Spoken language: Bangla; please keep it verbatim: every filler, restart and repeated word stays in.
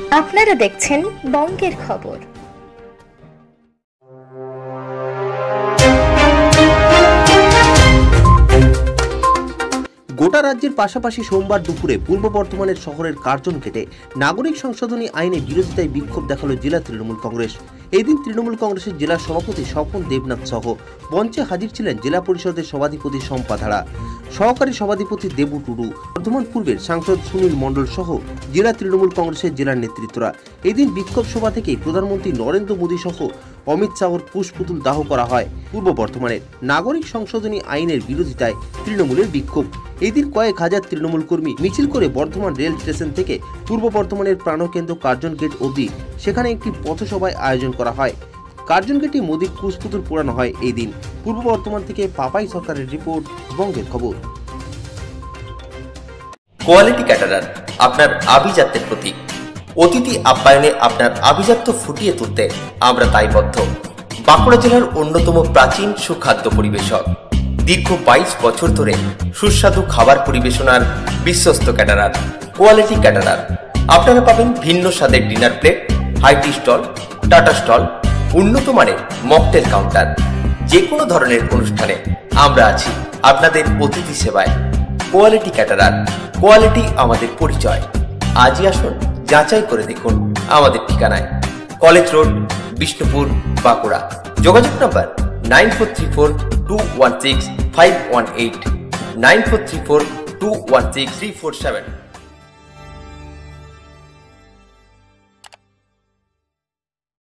আপনারা দেখছেন বঙ্গের খবর। গোটা রাজ্যের পাশাপাশি সোমবার দুপুরে পূর্ব বর্ধমানের শহরের কার্জন গেটে নাগরিক সংশোধনী আইনে বিরোধিতায় বিক্ষোভ দেখালো জেলা তৃণমূল কংগ্রেস। এই দিন তৃণমূল কংগ্রেসের জেলা সভাপতি স্বপন দেবনাথ সহ মঞ্চে হাজির ছিলেন জেলা পরিষদের সভাধিপতি শম্পা ধারা, সহকারী সভাধিপতি দেবু টুডু, বর্ধমান পূর্বের সাংসদ সুনীল মণ্ডল সহ জেলা তৃণমূল কংগ্রেসের জেলার নেতৃত্বরা। এদিন বিক্ষোভ সভা থেকেই প্রধানমন্ত্রী নরেন্দ্র মোদী সহ অমিত শাহর পুষ্পপুতুল দাহ করা হয়। পূর্ব বর্ধমানের নাগরিক সংশোধনী আইনের বিরোধিতায় তৃণমূলের বিক্ষোভ। এই দিন কয়েক হাজার তৃণমূল কর্মী মিছিল করে বর্ধমান রেল স্টেশন থেকে পূর্ব বর্ধমানের প্রাণকেন্দ্র কার্জন গেট অবধি সেখানে একটি পথসভায় আয়োজন করা হয়। কার্জন গেটে মোদীর কুশপুতুল পোড়ানো হয়। এই দিন পূর্ব বর্ধমান থেকে পাপাই সরকারের রিপোর্ট, বঙ্গের খবর। কোয়ালিটি ক্যাটারার আপনার আভিজাত্যের প্রতীক। অতিথি আপ্যায়নে আপনার আভিজাত্য ফুটিয়ে তুলতে আমরা দায়বদ্ধ। বাঁকুড়া জেলার অন্যতম প্রাচীন সুখাদ্য পরিবেশক, দীর্ঘ বাইশ বছর ধরে সুস্বাদু খাবার পরিবেশনার বিশ্বস্ত ক্যাটারার কোয়ালিটি ক্যাটারার। আপনারা পাবেন ভিন্ন স্বাদের dinner plate, high tea stall, Tata stall, উন্নত মানের মকটেল কাউন্টার। যে কোনো ধরনের অনুষ্ঠানে আমরা আছি আপনাদের অতিথি সেবায়। কোয়ালিটি ক্যাটারার, কোয়ালিটি আমাদের পরিচয়। আজই আসুন, যাচাই করে দেখুন আমাদের ঠিকানায়, কলেজ রোড, বিষ্ণুপুর, বাঁকুড়া। যোগাযোগ number nine four three four two one six five one eight, nine four three four two one six three four seven.